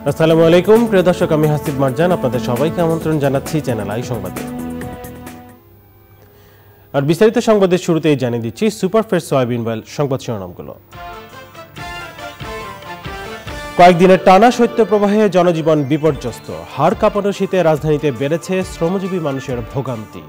আসসালামু আলাইকুম প্রিয় দর্শক, আমি হাসিব মারজান আপনাদের সবাইকে আমন্ত্রণ জানাচ্ছি চ্যানেল আই সংবাদে। আর বিস্তারিত সংবাদের শুরুতেই জানিয়ে দিচ্ছি সুপারফেট সয়াবিন অয়েল সংবাদ শিরোনামগুলো। কয়েকদিনের টানা শৈত্যপ্রবাহে জনজীবন বিপর্যস্ত। হাড় কাঁপানো শীতে রাজধানীতে বেড়েছে শ্রমজীবী মানুষের ভোগান্তি।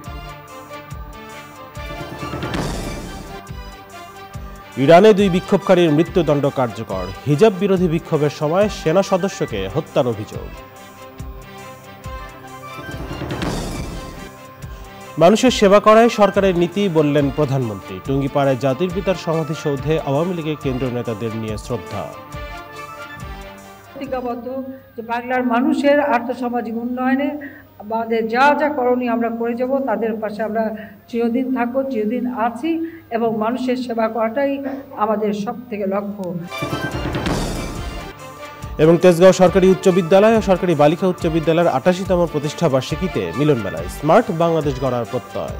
ইরানে 2 বিক্ষোভকারীর মৃত্যুদণ্ড কার্যকর। হিজাব বিরোধী বিক্ষোভের সময় সেনা সদস্যকে হত্যার অভিযোগ। মানুষের সেবা করাই সরকারের নীতি বললেন প্রধানমন্ত্রী। টুঙ্গিপাড়ায় জাতির পিতার সমাধিসৌধে আওয়ামী লীগের কেন্দ্রীয় নেতাদের নিয়ে শ্রদ্ধা। প্রতিজ্ঞাবদ্ধ যে বাংলার মানুষের আর্থসামাজিক উন্নয়নে আমাদের যা যা করণীয় আমরা করে যাব, তাদের পাশে আমরা চিরদিন থাকবো, চিরদিন আছি এবং মানুষের সেবা করাটাই আমাদের সবথেকে লক্ষ্য। এবং তেজগাঁও সরকারি উচ্চ বিদ্যালয় ও সরকারি বালিকা উচ্চ বিদ্যালয়ের 88তম প্রতিষ্ঠা বার্ষিকীতে মিলন মেলায় স্মার্ট বাংলাদেশ গড়ার প্রত্যয়।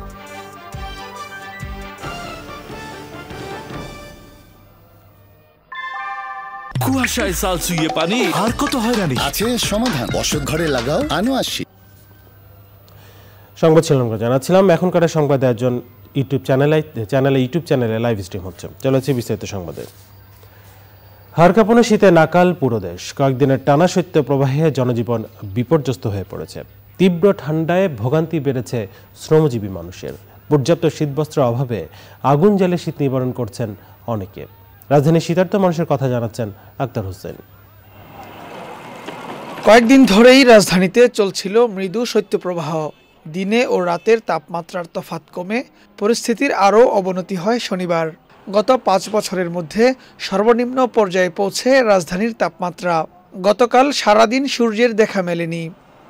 কুয়াশায় সাল ছুঁয়ে পানি আর কত হয়রানি আছে সমাধান। বসত ঘরে লাগাও, আনো আসি। সংবাদ শিরোনাম জানাচ্ছিলাম। এখনকার সংবাদে একজন ইউটিউব চ্যানেলে লাইভ স্ট্রিম হচ্ছে। চলেছে বিস্তারিত সংবাদে। হাড় কাঁপানো শীতে নাকাল পুরো দেশ। কয়েকদিনের টানা শৈত্য প্রবাহে জনজীবন বিপর্যস্ত হয়ে পড়েছে। তীব্র ঠান্ডায় ভোগান্তি বেড়েছে শ্রমজীবী মানুষের। পর্যাপ্ত শীতবস্ত্রের অভাবে আগুন জ্বালে শীত নিবারণ করছেন অনেকে। রাজধানীর শীতার্ত মানুষের কথা জানাচ্ছেন আক্তার হোসেন। কয়েকদিন ধরেই রাজধানীতে চলছিল মৃদু শৈত্যপ্রবাহ। দিনে ও রাতের তাপমাত্রার তফাৎ কমে পরিস্থিতির আরও অবনতি হয় শনিবার। গত 5 বছরের মধ্যে সর্বনিম্ন পর্যায়ে পৌঁছে রাজধানীর তাপমাত্রা। গতকাল সারাদিন সূর্যের দেখা মেলেনি।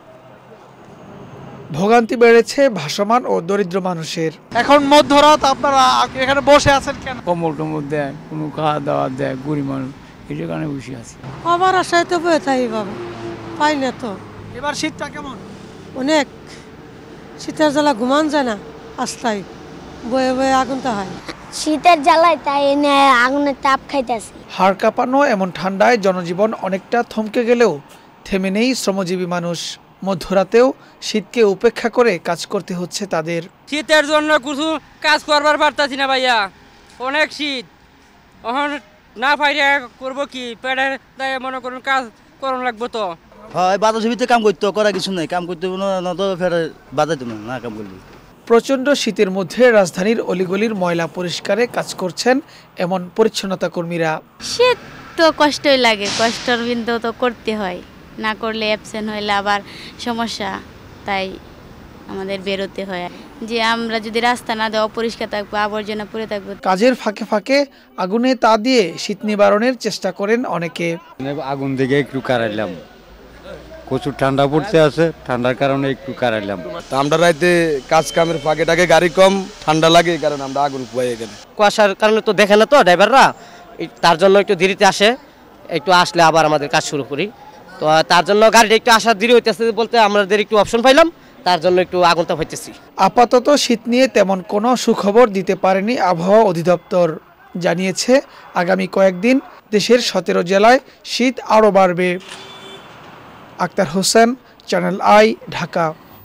ভোগান্তি বেড়েছে ভাসমান ও দরিদ্র মানুষের। এখন মধ্যরাত আপনারা এখানে বসে আছেন কেন? কম্বল টম্বল দেয়, কোনো খাওয়া দাওয়া দেয়, গরিব মানুষ এই কারণে বসে আছে। আবার আশায় তো বয়ে থাকি বাবা, পাই না তো। এবার শীতটা কেমন? অনেক শীতের জ্বালা ঘুমান যায় না, আস্তায় বয়ে বয়ে আগুনটা হয়। শীতের জ্বালায় তাই এনে আগুনের তাপ খাইতেছি। হাড় কাঁপানো এমন ঠান্ডায় জনজীবন অনেকটা থমকে গেলেও থেমে নেই শ্রমজীবী মানুষ। মধ্যরাতেও শীতকে উপেক্ষা করে কাজ করতে হচ্ছে তাদের। শীতের জন্য কিছু কাজ করবার পারতাছি না ভাইয়া, অনেক শীত। এখন না পাইরে করবো কি, পেটের তাই মনে করুন কাজ করুন লাগবো তো। হয় বাতাস ভিতরে কাম করতে করা কিছু নাই, কাম করতে না তো ফের বাজাইতে না কাম করলে। প্রচণ্ড শীতের মধ্যে রাজধানীর অলিগলির ময়লা পরিষ্কারে কাজ করছেন এমন পরিচ্ছন্নতা কর্মীরা। শীত তো কষ্টই লাগে, কষ্টের বিন্দু তো করতে হয়, না করলে অ্যাবসেন্ট হইলে আবার সমস্যা, তাই আমাদের বেরোতে হয়। যে আমরা যদি রাস্তা না দেওয়া পরিষ্কার থাকবো, আবর্জনা পড়ে থাকবো। কাজের ফাঁকে ফাঁকে আগুনে তা দিয়ে শীত নিবারণের চেষ্টা করেন অনেকে। আগুন দিকে একটু কারাইলাম, প্রচুর ঠান্ডা পড়তে আছে, ঠান্ডার কারণে একটু কারাইলাম। আমরা রাইতে কাজ কামের ফাঁকে টাকে গাড়ি কম, ঠান্ডা লাগে, এই কারণে আমরা আগুন পুয়াই গেলে। কুয়াশার কারণে তো দেখে না তো ড্রাইভাররা, তার জন্য একটু দেরিতে আসে। একটু আসলে আবার আমাদের কাজ শুরু করি, তো তার জন্য গাড়িটা একটু আসার দেরি হইতেছে বলতে আমাদের একটু অপশন পাইলাম, তার জন্য একটু আগুনটা হইতেছি। আপাতত শীত নিয়ে তেমন কোনো সুখবর দিতে পারেনি আবহাওয়া অধিদপ্তর। জানিয়েছে আগামী কয়েকদিন দেশের 17 জেলায় শীত আরও বাড়বে। Akhtar Hossain, channel I, Dhaka.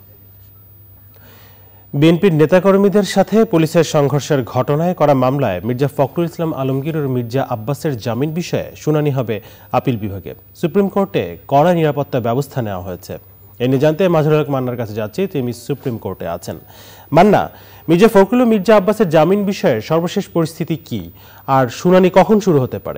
বিএনপির নেতাকর্মীদের সাথে পুলিশের সংঘর্ষের ঘটনায় করা মামলায় মির্জা ফখরুল ইসলাম আলমগীর ও মির্জা আব্বাসের জামিন বিষয়ে শুনানি হবে আপিল বিভাগে। সুপ্রিম কোর্টে কড়া নিরাপত্তা ব্যবস্থা নেওয়া হয়েছে। এ নিয়ে জানতে মাজহারুল হক মান্নার কাছে যাচ্ছি, তিনি সুপ্রিম কোর্টে আছেন। মান্না, মির্জা ফখরুল ও মির্জা আব্বাসের জামিন বিষয়ে সর্বশেষ পরিস্থিতি কি, আর শুনানি কখন শুরু হতে পারে?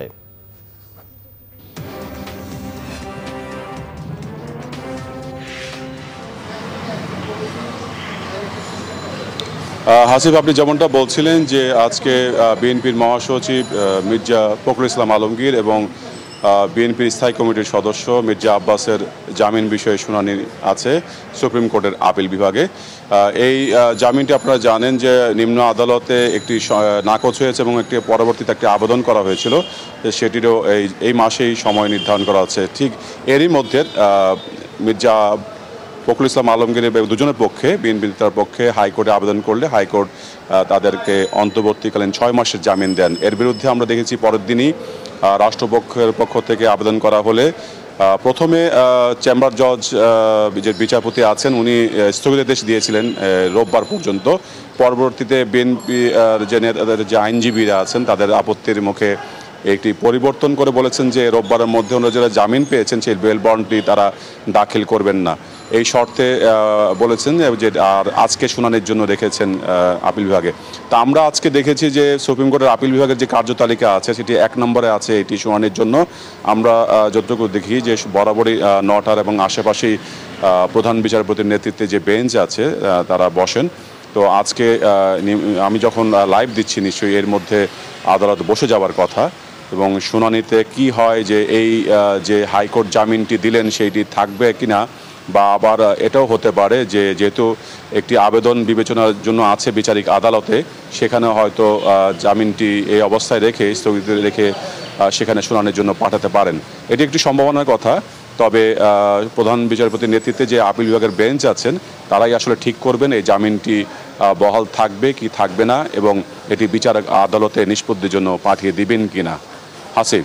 হাসিব, আপনি যেমনটা বলছিলেন যে আজকে বিএনপির মহাসচিব মির্জা ফখরুল ইসলাম আলমগীর এবং বিএনপির স্থায়ী কমিটির সদস্য মির্জা আব্বাসের জামিন বিষয়ে শুনানি আছে সুপ্রিম কোর্টের আপিল বিভাগে। এই জামিনটি আপনারা জানেন যে নিম্ন আদালতে একটি নাকচ হয়েছে এবং একটি পরবর্তীতে একটি আবেদন করা হয়েছিল, সেটিরও এই মাসেই সময় নির্ধারণ করা আছে। ঠিক এরই মধ্যে মির্জা ফখরুল ইসলাম আলমগীরের দুজনের পক্ষে, বিএনপির পক্ষে হাইকোর্টে আবেদন করলে হাইকোর্ট তাদেরকে অন্তর্বর্তীকালীন 6 মাসের জামিন দেন। এর বিরুদ্ধে আমরা দেখেছি পরের দিনই রাষ্ট্রপক্ষের পক্ষ থেকে আবেদন করা হলে প্রথমে চেম্বার জজ যে বিচারপতি আছেন উনি স্থগিতাদেশ দিয়েছিলেন রোববার পর্যন্ত। পরবর্তীতে বিএনপি যে আইনজীবীরা আছেন তাদের আপত্তির মুখে একটি পরিবর্তন করে বলেছেন যে রোববারের মধ্যে ওনারা যারা জামিন পেয়েছেন সেই বেল বন্ডটি তারা দাখিল করবেন না, এই শর্তে বলেছেন যে আর আজকে শুনানির জন্য রেখেছেন আপিল বিভাগে। তা আমরা আজকে দেখেছি যে সুপ্রিম কোর্টের আপিল বিভাগের যে কার্যতালিকা আছে সেটি 1 নম্বরে আছে এটি শুনানির জন্য। আমরা যতটুকু দেখি যে বরাবরই 9টার এবং আশেপাশেই প্রধান বিচারপতির নেতৃত্বে যে বেঞ্চ আছে তারা বসেন। তো আজকে আমি যখন লাইভ দিচ্ছি নিশ্চয়ই এর মধ্যে আদালত বসে যাওয়ার কথা এবং শুনানিতে কি হয় যে এই যে হাইকোর্ট জামিনটি দিলেন সেইটি থাকবে কিনা, বা আবার এটাও হতে পারে যে যেহেতু একটি আবেদন বিবেচনার জন্য আছে বিচারিক আদালতে, সেখানে হয়তো জামিনটি এই অবস্থায় রেখে স্থগিত রেখে সেখানে শুনানির জন্য পাঠাতে পারেন। এটি একটি সম্ভাবনার কথা। তবে প্রধান বিচারপতির নেতৃত্বে যে আপিল বিভাগের বেঞ্চ আছেন তারাই আসলে ঠিক করবেন এই জামিনটি বহাল থাকবে কি থাকবে না এবং এটি বিচারিক আদালতে নিষ্পত্তির জন্য পাঠিয়ে দিবেন কিনা। হাসিব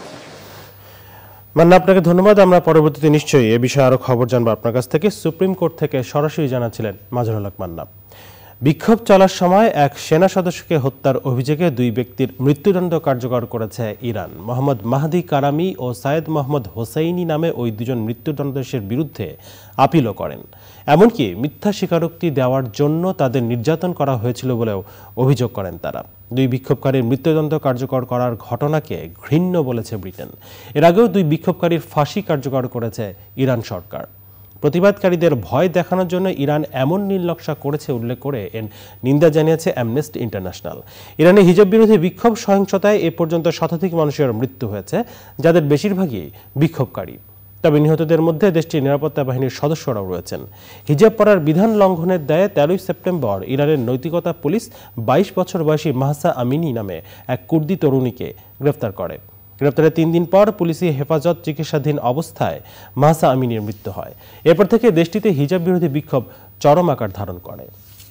মান্না, আপনাকে ধন্যবাদ। আমরা পরবর্তীতে নিশ্চয়ই এ বিষয়ে আরো খবর জানবো আপনার কাছ থেকে। সুপ্রিম কোর্ট থেকে সরাসরি জানাচ্ছিলেন মাজহারুল হক মান্না। বিক্ষোভ চলার সময় এক সেনা সদস্যকে হত্যার অভিযোগে 2 ব্যক্তির মৃত্যুদণ্ড কার্যকর করেছে ইরান। মোহাম্মদ মাহদি কারামি ও সায়েদ মোহাম্মদ হোসাইনি নামে ওই 2 জন মৃত্যুদণ্ডাদেশের বিরুদ্ধে আপিলও করেন। এমনকি মিথ্যা স্বীকারোক্তি দেওয়ার জন্য তাদের নির্যাতন করা হয়েছিল বলেও অভিযোগ করেন তারা। 2 বিক্ষোভকারীর মৃত্যুদণ্ড কার্যকর করার ঘটনাকে ঘৃণ্য বলেছে ব্রিটেন। এর আগেও 2 বিক্ষোভকারীর ফাঁসি কার্যকর করেছে ইরান সরকার। প্রতিবাদকারীদের ভয় দেখানোর জন্য ইরান এমন নীলনকশা করেছে উল্লেখ করে এর নিন্দা জানিয়েছে অ্যামনেস্টি ইন্টারন্যাশনাল। ইরানে হিজাব বিরোধী বিক্ষোভ সহিংসতায় এ পর্যন্ত শতাধিক মানুষের মৃত্যু হয়েছে, যাদের বেশিরভাগই বিক্ষোভকারী। তবে নিহতদের মধ্যে দেশটির নিরাপত্তা বাহিনীর সদস্যরাও রয়েছেন। হিজাব পরার বিধান লঙ্ঘনের দায়ে 13 সেপ্টেম্বর ইরানের নৈতিকতা পুলিশ 22 বছর বয়সী মাহসা আমিনি নামে এক কুর্দি তরুণীকে গ্রেফতার করে। গ্রেপ্তারের 3 দিন পর পুলিশি হেফাজত চিকিৎসাধীন অবস্থায় মাহসা আমিনীর মৃত্যু হয়। এরপর থেকে দেশটিতে হিজাব বিরোধী বিক্ষোভ চরম আকার ধারণ করে।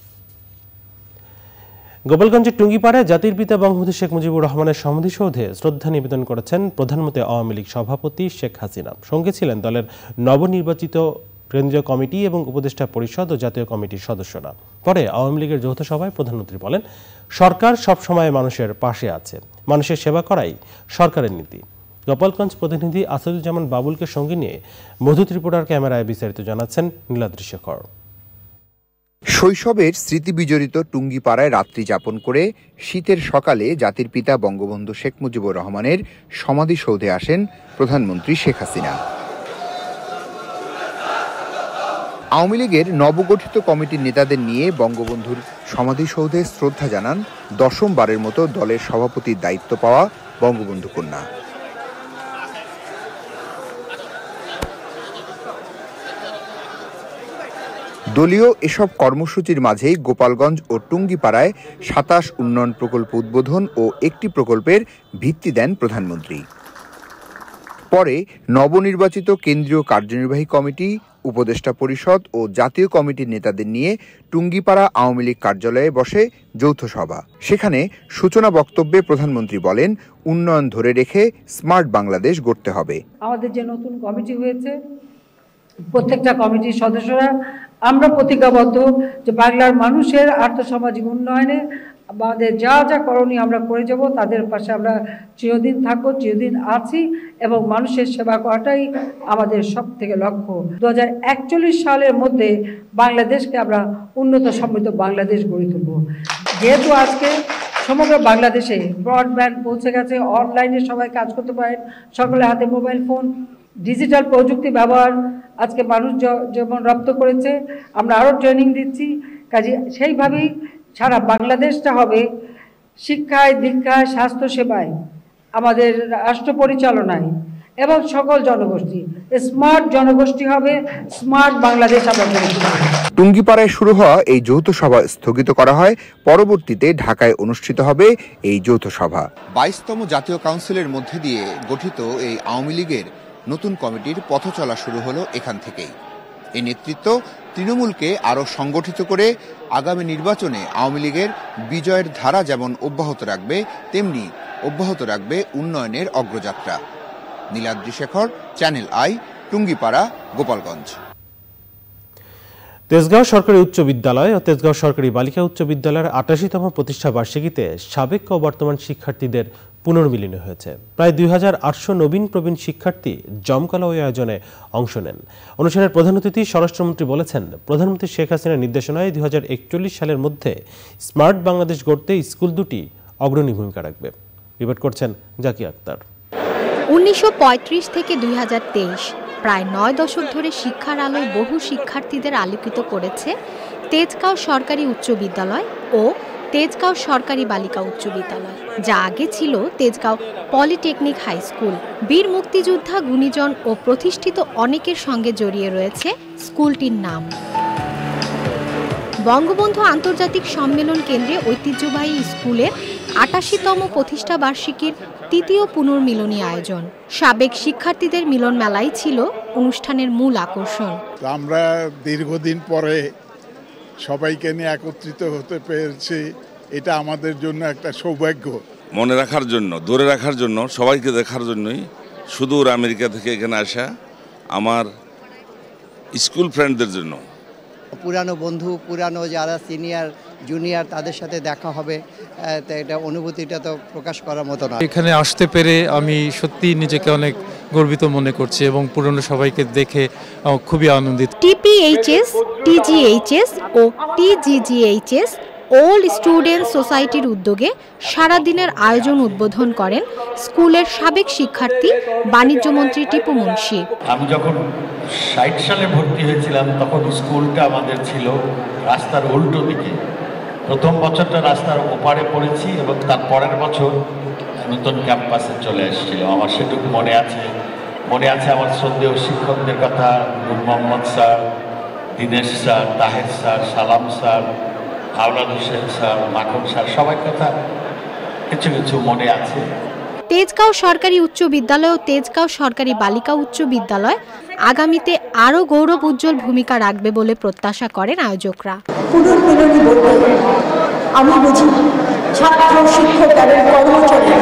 গোপালগঞ্জের টুঙ্গিপাড়ায় জাতির পিতা বঙ্গবন্ধু শেখ মুজিবুর রহমানের সমাধিসৌধে শ্রদ্ধা নিবেদন করেছেন প্রধানমন্ত্রী আওয়ামী লীগ সভাপতি শেখ হাসিনা। সঙ্গে ছিলেন দলের নবনির্বাচিত কেন্দ্রীয় কমিটি এবং উপদেষ্টা পরিষদ ও জাতীয় কমিটির সদস্যরা। পরে আওয়ামী লীগের যৌথ সভায় প্রধানমন্ত্রী বলেন, সরকার সবসময় মানুষের পাশে আছে, মানুষের সেবা করাই সরকারের নীতি। গোপালগঞ্জ প্রতিনিধি আসাদুজ্জামান বাবুলকে সঙ্গে নিয়ে মধু ত্রিপুরার ক্যামেরায় বিস্তারিত জানাচ্ছেন নীলাদ্রি শেখর। শৈশবের স্মৃতি বিজড়িত টুঙ্গিপাড়ায় রাত্রি যাপন করে শীতের সকালে জাতির পিতা বঙ্গবন্ধু শেখ মুজিবুর রহমানের সমাধিসৌধে আসেন প্রধানমন্ত্রী শেখ হাসিনা। আওয়ামী লীগের নবগঠিত কমিটির নেতাদের নিয়ে বঙ্গবন্ধুর সমাধিসৌধে শ্রদ্ধা জানান 10ম বারের মতো দলের সভাপতির দায়িত্ব পাওয়া বঙ্গবন্ধু কন্যা। দলীয় এসব কর্মসূচির মাঝেই গোপালগঞ্জ ও টুঙ্গিপাড়ায় 27 উন্নয়ন প্রকল্প উদ্বোধন ও একটি প্রকল্পের ভিত্তি দেন প্রধানমন্ত্রী। পরে নবনির্বাচিত কেন্দ্রীয় কার্যনির্বাহী কমিটি, উপদেষ্টা পরিষদ ও জাতীয় কমিটির নেতাদের নিয়ে টুঙ্গিপাড়া আওয়ামী লীগ কার্যালয়ে বসে যৌথ সভা। সেখানে সূচনা বক্তব্যে প্রধানমন্ত্রী বলেন, উন্নয়ন ধরে রেখে স্মার্ট বাংলাদেশ গড়তে হবে। আমাদের যে নতুন কমিটি হয়েছে, প্রত্যেকটা কমিটির সদস্যরা আমরা প্রতিজ্ঞাবদ্ধ যে বাংলার মানুষের আর্থসামাজিক উন্নয়নে আমাদের যা যা করণীয় আমরা করে যাব, তাদের পাশে আমরা চিরদিন থাকবো, চিরদিন আছি এবং মানুষের সেবা করাটাই আমাদের সব থেকে লক্ষ্য। 2041 সালের মধ্যে বাংলাদেশকে আমরা উন্নত সমৃদ্ধ বাংলাদেশ গড়ে তুলব। যেহেতু আজকে সমগ্র বাংলাদেশে ব্রডব্যান্ড পৌঁছে গেছে, অনলাইনে সবাই কাজ করতে পারেন, সকলের হাতে মোবাইল ফোন, ডিজিটাল প্রযুক্তি ব্যবহার আজকে মানুষ যেমন রপ্ত করেছে, আমরা আরও ট্রেনিং দিচ্ছি। কাজে সেইভাবেই সারা বাংলাদেশটা হবে শিক্ষায়, দীক্ষায়, স্বাস্থ্যসেবায়, আমাদের রাষ্ট্র পরিচালনায় এবং সকল জনগোষ্ঠী স্মার্ট জনগোষ্ঠী হবে, স্মার্ট বাংলাদেশ আমরা গড়ে তুলব। টুঙ্গিপাড়ায় শুরু হওয়া এই যৌথ সভা স্থগিত করা হয়। পরবর্তীতে ঢাকায় অনুষ্ঠিত হবে এই যৌথ সভা। 22তম জাতীয় কাউন্সিলের মধ্যে দিয়ে গঠিত এই আওয়ামী লীগের নতুন কমিটির পথ চলা শুরু হলো এখান থেকেই। এই নেতৃত্ব তৃণমূলকে আরও সংগঠিত করে আগামী নির্বাচনে আওয়ামী লীগের বিজয়ের ধারা যেমন অব্যাহত রাখবে, তেমনি অব্যাহত রাখবে উন্নয়নের অগ্রযাত্রা। Niladri Shekhar, channel I, Tungipara, Gopalganj. তেজগাঁও সরকারি উচ্চ বিদ্যালয় ও তেজগাঁও সরকারি বালিকা উচ্চ বিদ্যালয়ের ৮৮তম প্রতিষ্ঠা বার্ষিকীতে সাবেক ও বর্তমান শিক্ষার্থীদের পুনর্মিলনী হয়েছে। প্রায় ২৮০০ নবীন প্রবীণ শিক্ষার্থী জমকালো ওই আয়োজনে অংশ নেন। অনুষ্ঠানের প্রধান অতিথি স্বরাষ্ট্রমন্ত্রী বলেছেন, প্রধানমন্ত্রী শেখ হাসিনার নির্দেশনায় ২০৪১ সালের মধ্যে স্মার্ট বাংলাদেশ গড়তে স্কুল দুটি অগ্রণী ভূমিকা রাখবে। রিপোর্ট করছেন জাকিয়া আক্তার। ১৯৩৫ থেকে ২০২৩ প্রায় ৯ দশক ধরে শিক্ষার আলোয় বহু শিক্ষার্থীদের আলোকিত করেছে তেজগাঁও সরকারি উচ্চ বিদ্যালয় ও তেজগাঁও সরকারি বালিকা উচ্চ বিদ্যালয়, যা আগে ছিল তেজগাঁও পলিটেকনিক হাই স্কুল। বীর মুক্তিযোদ্ধা, গুণীজন ও প্রতিষ্ঠিত অনেকের সঙ্গে জড়িয়ে রয়েছে স্কুলটির নাম। বঙ্গবন্ধু আন্তর্জাতিক সম্মেলন কেন্দ্রে ঐতিহ্যবাহী স্কুলের ৮৮তম প্রতিষ্ঠা বার্ষিকীর তৃতীয় পুনর্মিলনী আয়োজন। সাবেক শিক্ষার্থীদের মিলন মেলাই ছিল অনুষ্ঠানের মূল আকর্ষণ। আমরা দীর্ঘদিন পরে সবাইকে নিয়ে একত্রিত হতে পেরেছি, এটা আমাদের জন্য একটা সৌভাগ্য। মনে রাখার জন্য, ধরে রাখার জন্য, সবাইকে দেখার জন্যই সুদূর আমেরিকা থেকে এখানে আসা আমার স্কুল ফ্রেন্ডদের জন্য। পুরানো বন্ধু, পুরানো যারা সিনিয়র জুনিয়র, তাদের সাথে দেখা হবে, এটা অনুভূতিটা তো প্রকাশ করার মতো না। এখানে আসতে পেরে আমি সত্যি নিজেকে অনেক গর্বিত মনে করছি এবং পুরনো সবাইকে দেখে খুবই আনন্দিত। টিপিএইচএস, টিজিএইচএস ও টিজিজিএইচএস ওল্ড স্টুডেন্ট সোসাইটির উদ্যোগে সারাদিনের আয়োজন উদ্বোধন করেন স্কুলের সাবেক শিক্ষার্থী বাণিজ্যমন্ত্রী টিপু মুন্সি। আমি যখন ৬০ সালে ভর্তি হয়েছিলাম তখন স্কুলটা আমাদের ছিল রাস্তার উল্টো দিকে। প্রথম বছরটা রাস্তার ওপারে পড়েছি এবং তার পরের বছর নতুন ক্যাম্পাসে চলে এসেছিল। আমার সেটুকু মনে আছে আমার শ্রদ্ধেয় শিক্ষকদের কথা, Noor Mohammad sir, Dinesh sir, Taher sir, Salam sir, Awlad Hossain sir, Makhan sir, সবার কথা কিছু কিছু মনে আছে। তেজগাঁও সরকারি উচ্চ বিদ্যালয় ও তেজগাঁও সরকারি বালিকা উচ্চ বিদ্যালয় আগামীতে আরও গৌরব উজ্জ্বল ভূমিকা রাখবে বলে প্রত্যাশা করেন আয়োজকরা। পুনর্মিলনী বলতে আমি বুঝি ছাত্র, শিক্ষক এবং কর্মচারী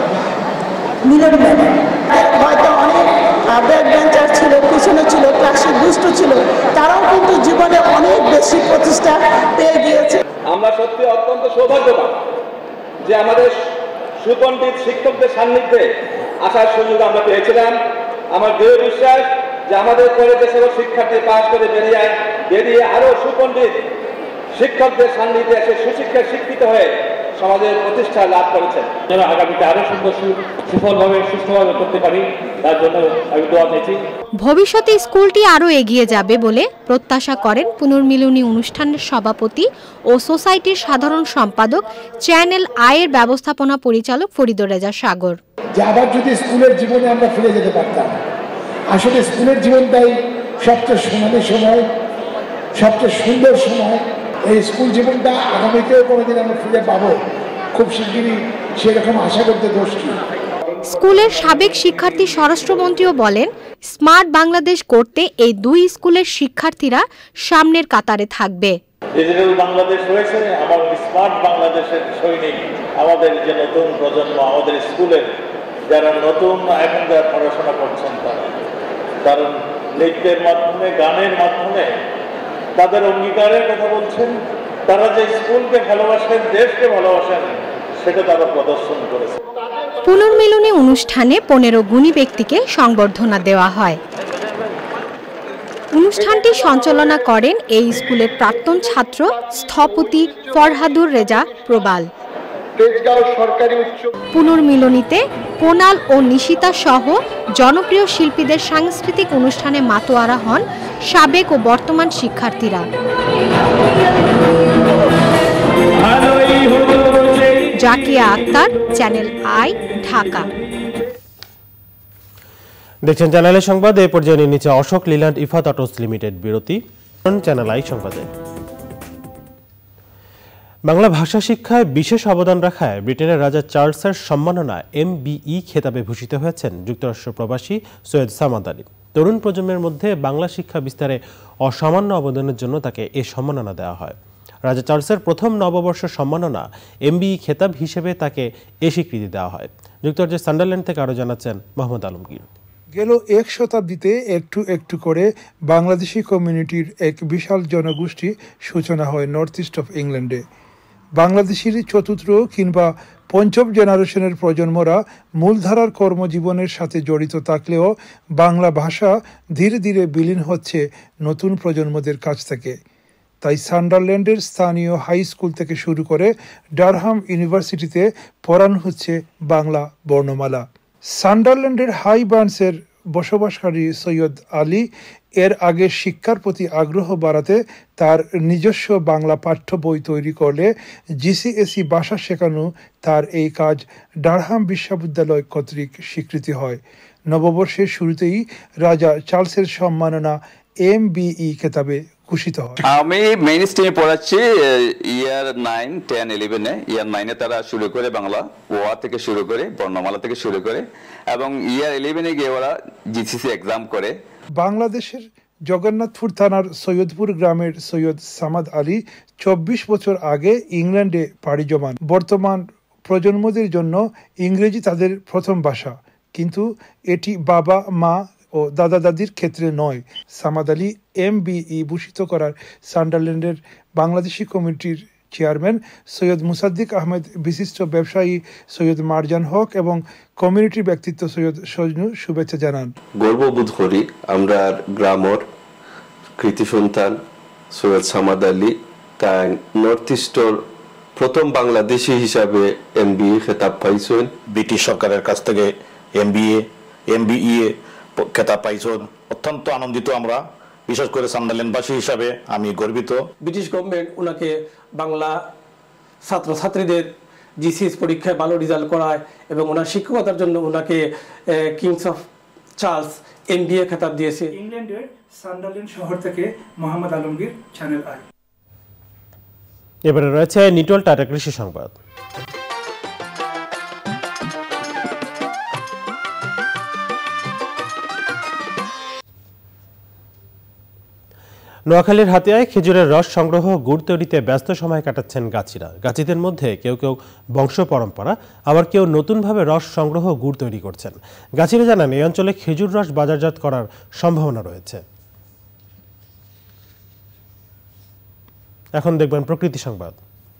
মিলন মেলা। হয়তো অনেক ব্যাকবেঞ্চার ছিল, পিছনে ছিল, ক্লাসে দুষ্ট ছিল, তারাও কিন্তু জীবনে অনেক বেশি প্রতিষ্ঠা পেয়ে গিয়েছে। আমরা সত্যি অত্যন্ত সৌভাগ্যবান যে আমাদের সুপণ্ডিত শিক্ষকদের সান্নিধ্যে আসার সুযোগ আমরা পেয়েছিলাম। আমার দৃঢ় বিশ্বাস যে আমাদের কলেজে সব শিক্ষার্থী পাশ করে বেরিয়ে আরও সুপণ্ডিত শিক্ষকদের সান্নিধ্যে এসে সুশিক্ষায় শিক্ষিত হয়ে সমাজের প্রতিষ্ঠা লাভ করেছেন। যেন আগামীতে আরও সুফলভাবে সুস্থভাবে করতে পারি, তার জন্য আমি দোয়া চাইছি। ভবিষ্যতে স্কুলটি আরও এগিয়ে যাবে বলে প্রত্যাশা করেন পুনর্মিলনী অনুষ্ঠানের সভাপতি ও সোসাইটির সাধারণ সম্পাদক, চ্যানেল আয়ের ব্যবস্থাপনা পরিচালক ফরিদুর রেজা সাগর। যে আবার যদি স্কুলের জীবনে আমরা ফিরে যেতে পারতাম। আসলে স্কুলের জীবনটাই সবচেয়ে সোনালী সময়, সবচেয়ে সুন্দর সময়। এই স্কুল জীবনটা আগামীতেও কোনোদিন আমরা ফিরে পাবো, খুব শিগগিরই সেরকম আশা করতে দোষী। স্কুলের সাবেক শিক্ষার্থী স্বরাষ্ট্রমন্ত্রীও বলেন, স্মার্ট বাংলাদেশ করতে এই দুই স্কুলের শিক্ষার্থীরা সামনের কাতারে থাকবে। ডিজিটাল বাংলাদেশ হয়েছে, আমার স্মার্ট বাংলাদেশের সৈনিক আমাদের যে নতুন প্রজন্ম, আমাদের স্কুলের যারা নতুন এখন যারা পড়াশোনা করছেন, তারা নৃত্যের মাধ্যমে, গানের মাধ্যমে তাদের অঙ্গীকারের কথা বলছেন। তারা যে স্কুলকে ভালোবাসেন, দেশকে ভালোবাসেন, সেটা তারা প্রদর্শন করেছে। পুনর্মিলনী অনুষ্ঠানে ১৫ গুণী ব্যক্তিকে সংবর্ধনা দেওয়া হয়। অনুষ্ঠানটি সঞ্চালনা করেন এই স্কুলের প্রাক্তন ছাত্র স্থপতি ফরহাদুর রেজা প্রবাল। পুনর্মিলনীতে কোনাল ও নিশিতা সহ জনপ্রিয় শিল্পীদের সাংস্কৃতিক অনুষ্ঠানে মাতোয়ারা হন সাবেক ও বর্তমান শিক্ষার্থীরা। Zakia Akhtar, channel I, Dhaka. দেখছেন চ্যানেলের সংবাদ। এ পর্যায়ে নিয়ে নিচ্ছে অশোক লিল্যান্ড ইফাত অটোস লিমিটেড বিরতি। চ্যানেল আই সংবাদে বাংলা ভাষা শিক্ষায় বিশেষ অবদান রাখায় ব্রিটেনের রাজা চার্লসের সম্মাননা MBE খেতাবে ভূষিত হয়েছেন যুক্তরাষ্ট্র প্রবাসী সৈয়দ সামাদ আলী। তরুণ প্রজন্মের মধ্যে বাংলা শিক্ষা বিস্তারে অসামান্য অবদানের জন্য তাকে এ সম্মাননা দেওয়া হয়। রাজা চার্লসের প্রথম নববর্ষ সম্মাননা MBE খেতাব হিসেবে তাকে এ স্বীকৃতি দেওয়া হয়। যুক্তরাজ্যের সান্ডারল্যান্ড থেকে আরও জানাচ্ছেন মোহাম্মদ আলমগীর। গেল এক শতাব্দীতে একটু একটু করে বাংলাদেশি কমিউনিটির এক বিশাল জনগোষ্ঠী সূচনা হয় নর্থ ইস্ট অফ ইংল্যান্ডে। বাংলাদেশের চতুর্থ কিংবা পঞ্চম জেনারেশনের প্রজন্মরা মূলধারার কর্মজীবনের সাথে জড়িত থাকলেও বাংলা ভাষা ধীরে ধীরে বিলীন হচ্ছে নতুন প্রজন্মদের কাছ থেকে। তাই সান্ডারল্যান্ডের স্থানীয় হাই স্কুল থেকে শুরু করে ডারহাম ইউনিভার্সিটিতে পড়ানো হচ্ছে বাংলা বর্ণমালা। সান্ডারল্যান্ডের হাই বার্নসের বসবাসকারী সৈয়দ আলী এর আগে শিক্ষার প্রতি আগ্রহ বাড়াতে তার নিজস্ব বাংলা পাঠ্য বই তৈরি করলে জিসিএসই ভাষা শেখানো তার এই কাজ ডারহাম বিশ্ববিদ্যালয় কর্তৃক স্বীকৃতি হয়। নববর্ষের শুরুতেই রাজা চার্লসের সম্মাননা MBE খেতাবে ঘোষিত হয়। আমি মেইন স্ট্রিমে পড়াচ্ছি ইয়ার 9, 10, 11-এ। ইয়ার 9-এ তারা শুরু করে বাংলা ওয়া থেকে শুরু করে বর্ণমালা থেকে শুরু করে এবং ইয়ার 11-এ গিয়ে ওরা জিসিসি এক্সাম করে। বাংলাদেশের জগন্নাথপুর থানার সৈয়দপুর গ্রামের সৈয়দ সামাদ আলী 24 বছর আগে ইংল্যান্ডে পাড়ি জমান। বর্তমান প্রজন্মদের জন্য ইংরেজি তাদের প্রথম ভাষা, কিন্তু এটি বাবা মা ও দাদা দাদির ক্ষেত্রে নয়। সামাদ আলী MBE ভূষিত করার সান্ডারল্যান্ডের বাংলাদেশি কমিটির চেয়ারম্যান সৈয়দ মুসাদ্দিক আহমেদ, বিশিষ্ট ব্যবসায়ী সৈয়দ মারজান হক এবং কমিউনিটির ব্যক্তিত্ব সৈয়দ সজনু শুভেচ্ছা জানান। গর্ববোধ করি আমরা গ্রামের কৃতি সন্তান সৈয়দ সামাদ আলী তাই নর্থ ইস্টর প্রথম বাংলাদেশি হিসাবে MBE খেতাব পাইছেন। ব্রিটিশ সরকারের কাছ থেকে MBE খেতাব পাইছেন। অত্যন্ত আনন্দিত আমরা, বিশেষ করে সান্ডারল্যান্ডবাসী হিসাবে আমি গর্বিত। ব্রিটিশ গভর্নমেন্ট ওনাকে বাংলা ছাত্রছাত্রীদের জিসিএস পরীক্ষায় ভালো রেজাল্ট করায় এবং ওনার শিক্ষকতার জন্য ওনাকে কিংস অফ চার্লস MBE খেতাব দিয়েছে। ইংল্যান্ডের সান্ডারল্যান্ড শহর থেকে মোহাম্মদ আলমগীর, চ্যানেল আই। এবারে রয়েছে নিটল টাটা কৃষি সংবাদ। নোয়াখালীর হাতিয়ায় খেজুরের রস সংগ্রহ, গুড় তৈরিতে ব্যস্ত সময় কাটাচ্ছেন গাছিরা। গাছিদের মধ্যে কেউ কেউ বংশ পরম্পরা, আবার কেউ নতুনভাবে রস সংগ্রহ, গুড় তৈরি করছেন। গাছিরা জানান এই অঞ্চলে খেজুর রস বাজারজাত করার সম্ভাবনা রয়েছে। এখন দেখবেন প্রকৃতি সংবাদ।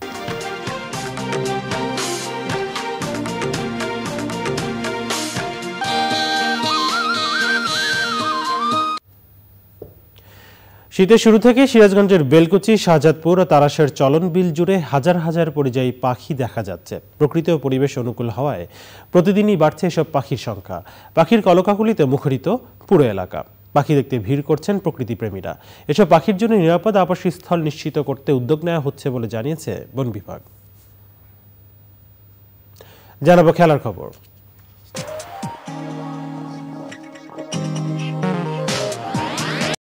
শীতের শুরু থেকে সিরাজগঞ্জের বেলকুচি, শাহজাদপুর ও তারাশের চলন বিল জুড়ে হাজার হাজার পরিযায়ী পাখি দেখা যাচ্ছে। প্রকৃতি ও পরিবেশ অনুকূল হওয়ায় প্রতিদিনই বাড়ছে এসব পাখির সংখ্যা। পাখির কলকাকলিতে মুখরিত পুরো এলাকা। পাখি দেখতে ভিড় করছেন প্রকৃতিপ্রেমীরা। এসব পাখির জন্য নিরাপদ আবাসস্থল নিশ্চিত করতে উদ্যোগ নেওয়া হচ্ছে বলে জানিয়েছে বন বিভাগ। জানাবো খেলার খবর।